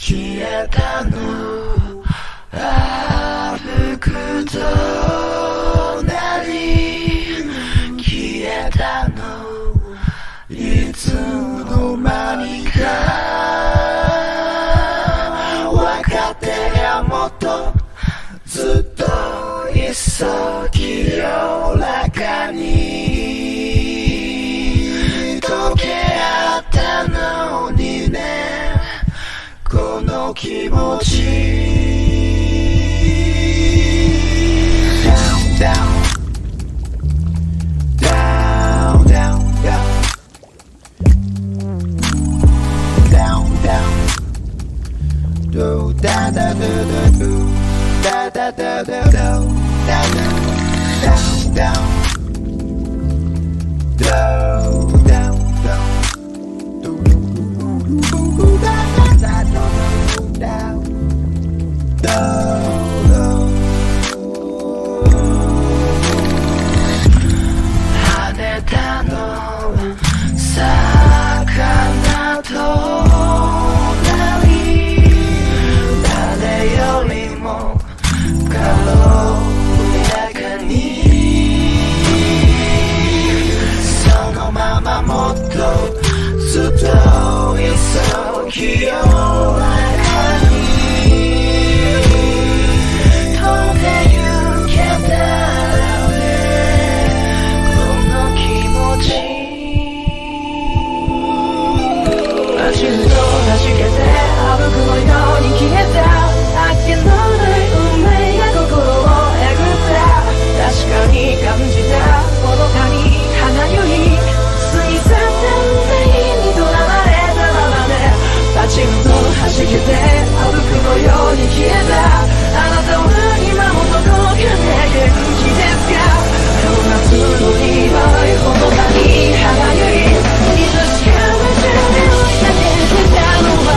消えたの歩く隣消えたのいつの間にか分かってりゃもっとずっといっそ清らかに溶け合ったのにねこの気持ち Down, down Down, down, down Down, down Do, da, da, do, do, do Da, da, da, da, do Da, da Down, down Do, down, down Do, do, do, do, do, da, da, da, do, down Do, do跳ねたの魚となり誰よりも軽やかにそのままもっとずっといっそ清らかに飛んで行けたらねこの気持ち足と弾けてあぶくのように消えたあっけのない運命が心をえぐった確かに感じたほのかに花より過ぎ去った運命にとらわれたままでパチンと弾けてあぶくのように消えたあなたは今もどこかで元気ですか夏の匂いほのかに花よりいつしか忘れかけてたのは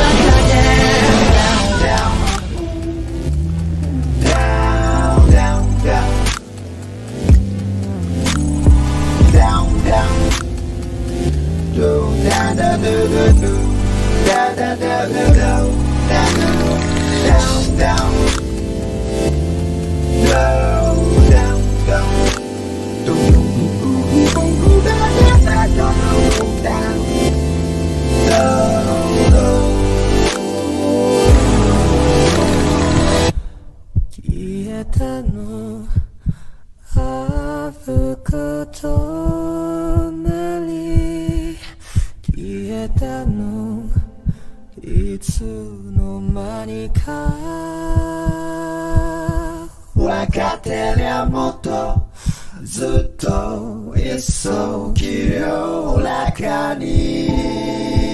消えたの歩く隣消えたのいつの間にか分かってりゃもっとずっといっそ清らかに